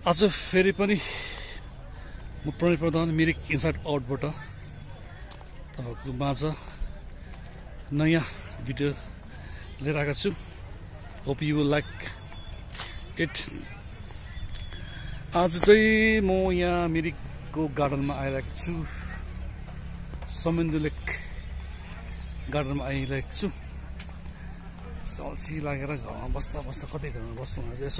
आज फेरि पनि म प्रणय प्रधान मिरिक इनसाइड आउटबाट तपाईहरुको माझ नयाँ भिडियो लिएर आएको छु। Hope you will like it. आज चाहिँ म यहाँ मिरिकको गार्डनमा आइरहेको छु। समेन्दु लेक गार्डनमा आइरहेको छु। अल्छी लागेर घरमा बस्दा बस्दा कतै घरमा बस्नु आज यसो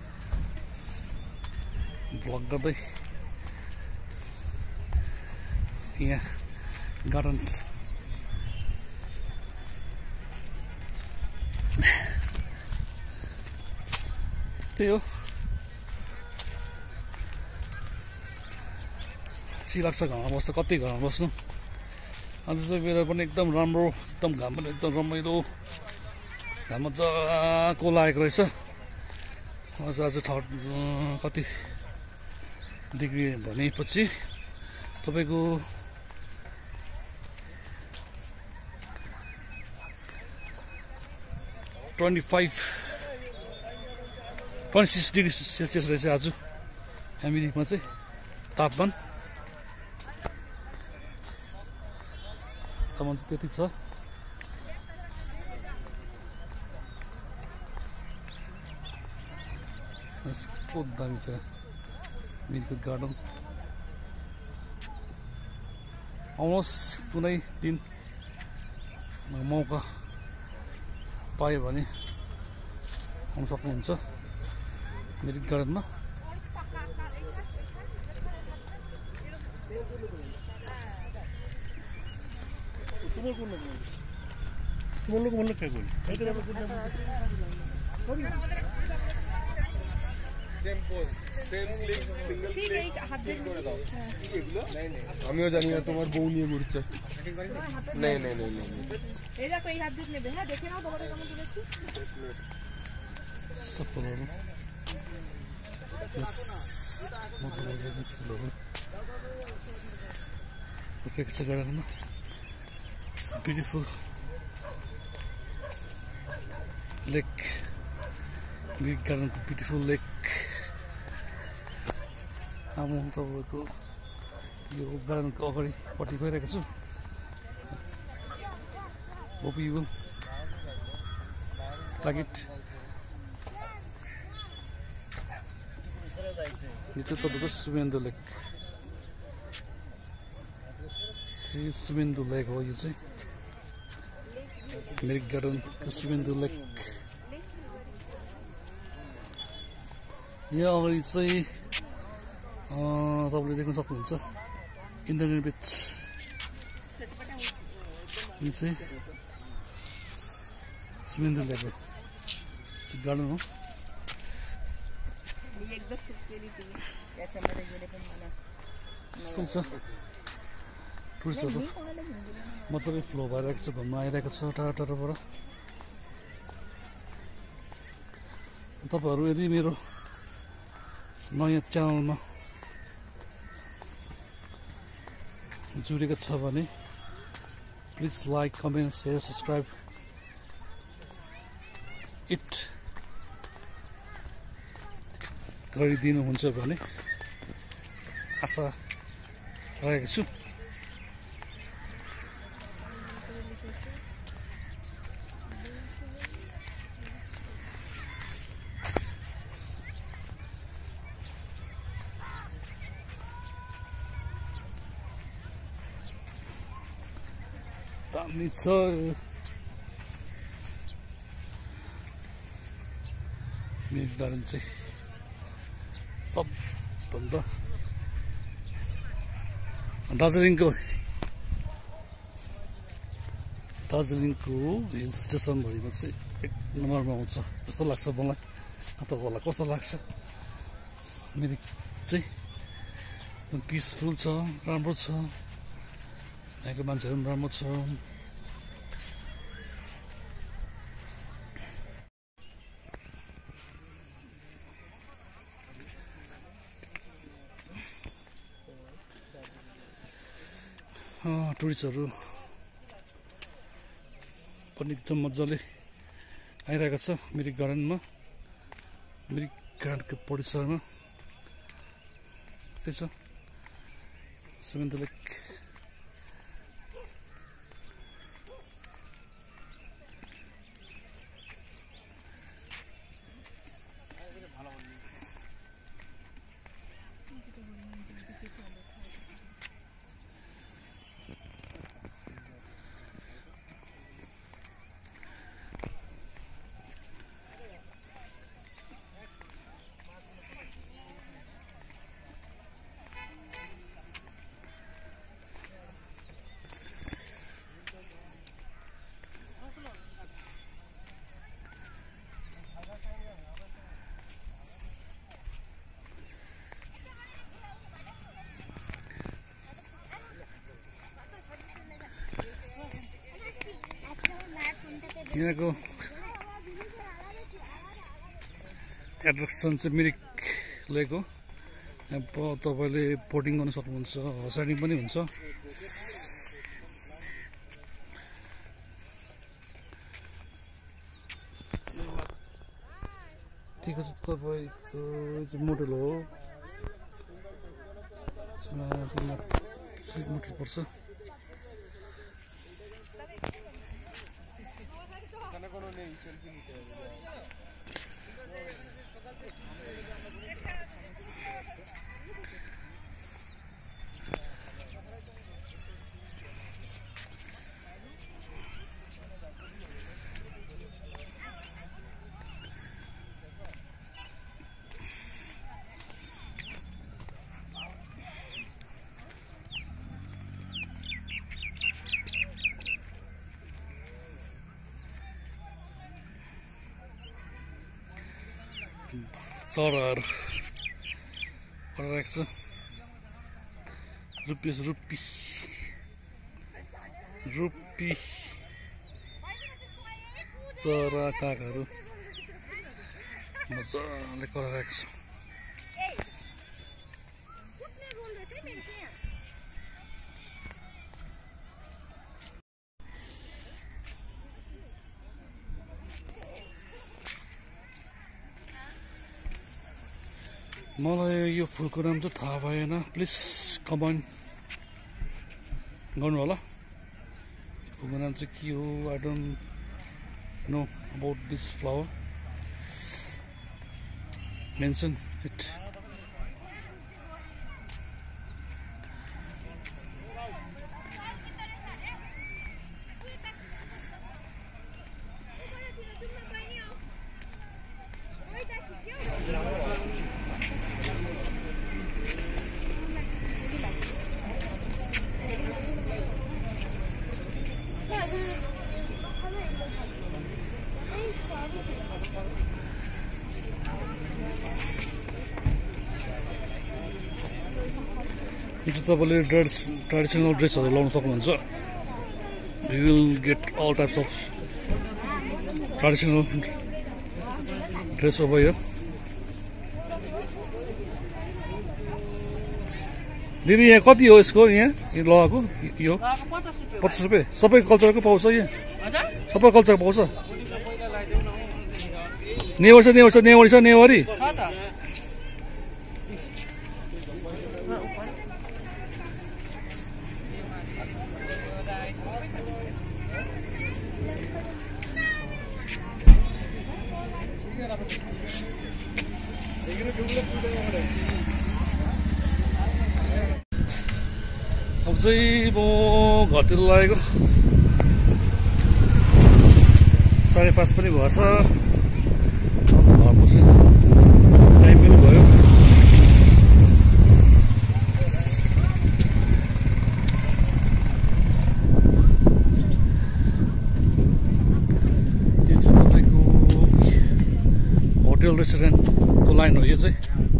भ्लग गर्दै यहाँ गार्डन त्यही हो। अल्छी लाग्छ घरमा बस्दा कतै घरमा बस्नु। आज चाहिँ वेदर पनि एकदम राम्रो, एकदम घाम पनि एकदम रमाइलो, घाम मजाको लागेको रहेछ। आज कति डिग्री भनेपछि तपाईको 26 डिग्री सेल्सियस रहेछ आज मिरिकमा चाहिँ तापमान। तापमान चाहिँ त्यति छ। कस्तो दामी छ मिरिकको गार्डन। आउनुहोस् कुनै दिन मौका पायो भने आउन सक्नुहुन्छ मिरिक गार्डनमा। আমিও জানি না তোমার বউ নিয়ে ঘুরছে। नहीं नहीं नहीं नहीं এই দেখো এই হাত দিয়ে নেবে। হ্যাঁ দেখে নাও তোমাদের কেমন চলেছে। फुलहरू मजाको फुलहरू रोपेको छ गार्डनमा। इट्स ब्युटिफुल लेक, मिरिक गार्डनको ब्युटिफुल लेक। अब म तपाईँको यो गार्डनको अगाडिपट्टि गइरहेको छु। Hope you will like it. यो चाहिँ तपाईँको समेन्दु लेक, समेन्दु लेक हो यो चाहिँ मिरिक गार्डनको समेन्दु लेक। यहाँ अगाडि चाहिँ तपाईँले देख्न सक्नुहुन्छ इन्टरनेट बिच। यो चाहिँ समेन्दु लेक हो, गार्डन हो। यस्तै छ टुरिस्टहरू मजाले फ्लो भइरहेको छ, घुम्न आइरहेको छ टाढा टाढाबाट। तपाईँहरू यदि मेरो नयाँ च्यानलमा जुडेको छ भने please like, comment, share, subscribe it गरिदिनुहुन्छ भने आशा राखेको छु। दामी छ मिरिक गार्डन चाहिँ। सबभन्दा दार्जिलिङको हिल स्टेसनभरिमा चाहिँ एक नम्बरमा आउँछ जस्तो लाग्छ मलाई। तपाईँहरूलाई कस्तो लाग्छ? मिरिक चाहिँ एकदम पिसफुल छ, राम्रो छ, यहाँको मान्छेहरू पनि राम्रो छ। टुरिस्टहरू पनि एकदम मजाले आइरहेको छ मिरिक गार्डनमा। मिरिक गार्डनको परिसरमा ठिकै छ सेभेन्थ लेक यहाँको एट्र्याक्सन चाहिँ मिरिक लेक हो। यहाँ तपाईँले बोटिङ गर्न सक्नुहुन्छ, हर्स राइडिङ पनि हुन्छ। ठिक छ तपाईँको मोडल हो मोटर पर्छ। चराहरू राख्छ रुपी चरा कागहरू मजाले कराइरहेको छ। मलाई यो फुलको नाम चाहिँ थाहा भएन, प्लिज कमेन्ट गर्नु होला। फुलको नाम चाहिँ के हो? I don't know about this flower, mention it. यो चाहिँ तपाईँले ट्रेडिसनल ड्रेसहरू लाउन सक्नुहुन्छ। You will get all types of traditional dress over here. दिदी यहाँ कति हो यसको? यहाँ लगाएको यो 50 रुपियाँ। सबै कल्चरको पाउँछ यहाँ? सबै कल्चर पाउँछ? नेवारी छ नेवारी। अब चाहिँ म घरतिर लागेको 5:30 पनि भएछ। घर पुग्छु, टाइम पनि भयो। यो चाहिँ तपाईँको होटेल रेस्टुरेन्टको लाइन हो यो चाहिँ।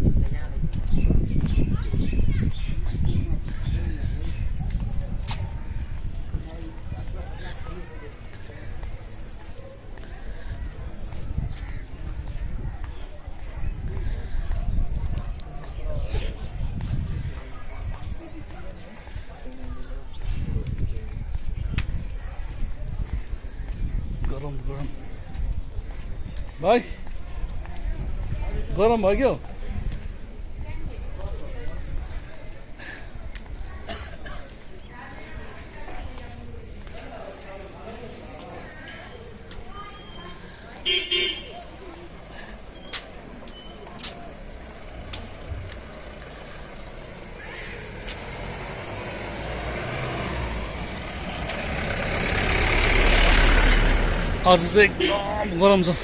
गरम भाइ, गरम भयो क्या? आज चाहिँ एकदम गरम छ।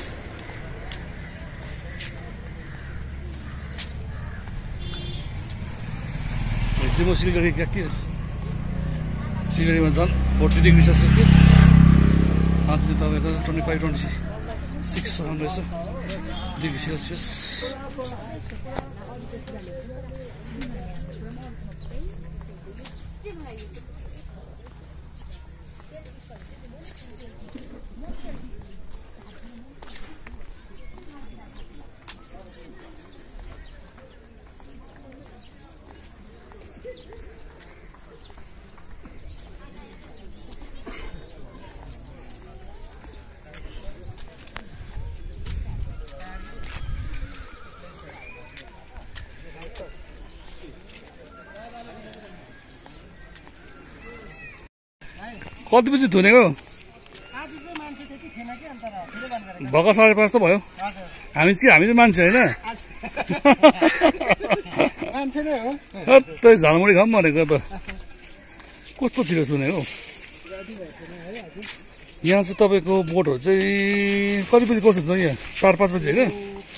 हिजो म सिलगढी गएको थिएँ, सिलगढीमा झन् 40 डिग्री सेल्सियस थियो। आज चाहिँ तपाईँको 25-26 रहेछ डिग्री सेल्सियस। कति बजी धुनेको? भर्खर 5:30 त भयो। हामी चाहिँ मान्छे होइन। त्यही झालमुडी खाऊँ भनेको त कस्तो छिटो धुनेको। यहाँ चाहिँ तपाईँको बोटहरू चाहिँ कति बजी क्लोज हुन्छ? यहाँ 4-5 बजी होइन?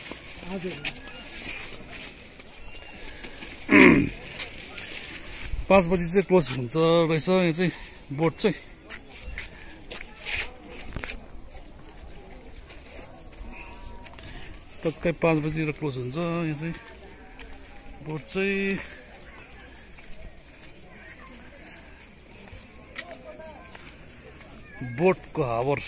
5 बजी चाहिँ क्लोज हुन्छ रहेछ यहाँ चाहिँ बोट चाहिँ। टक्कै 5 बजीतिर क्लोज हुन्छ यहाँ चाहिँ बोट चाहिँ। बोटको हावर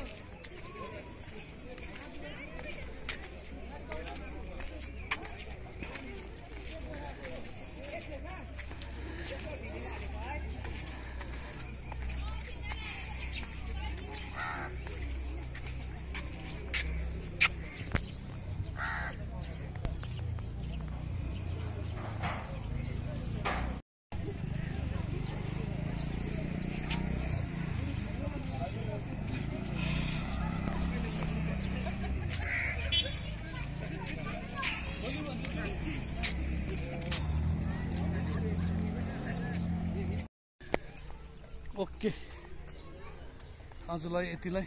ओके। आजलाई यतिलाई।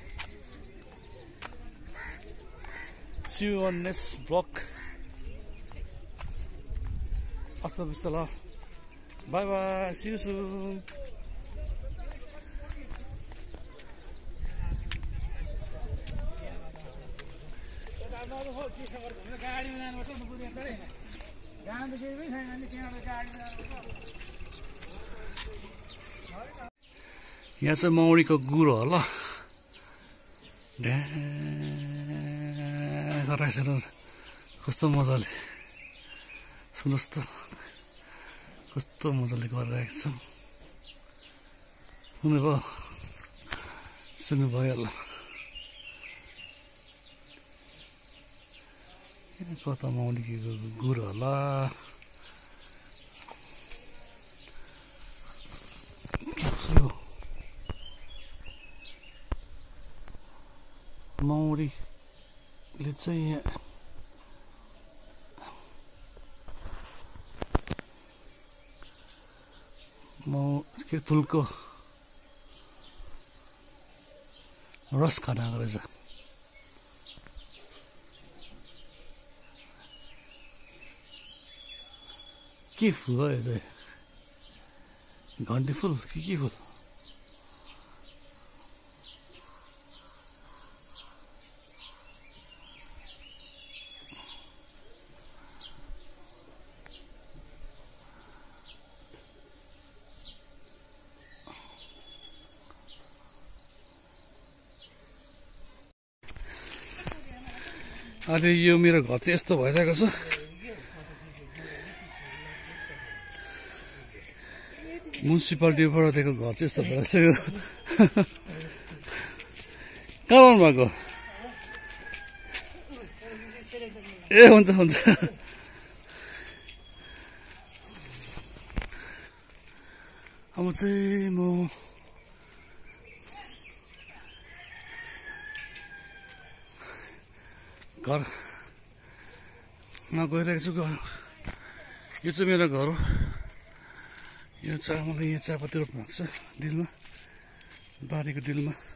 See you on next vlog. Hasta vista la. Bye bye. See you soon. यहाँ चाहिँ मौरीको गुरो होला गराइसकेर कस्तो मजाले सुन्नुहोस् त कस्तो मजाले गरिरहेको छ। सुन्नुभयो? सुन्नु भयो होला। कता मौरीको गुरो होला। मौरीले चाहिँ यहाँ के फुलको रस खान आएको रहेछ। के फुल हो यो चाहिँ? घन्टी फुल के फुल? अहिले यो मेरो घर चाहिँ यस्तो भइरहेको छ। म्युनिसिपालिटीबाट दिएको घर चाहिँ यस्तो भइरहेको छ। कहाँ आउनु भएको? ए हुन्छ हुन्छ। अब चाहिँ म घरमा गइरहेको छु। यो चाहिँ मेरो घर हो। यो चाहिँ मैले यहाँ चियापत्ती रोप्नु भएको छ डिलमा, बारीको डिलमा।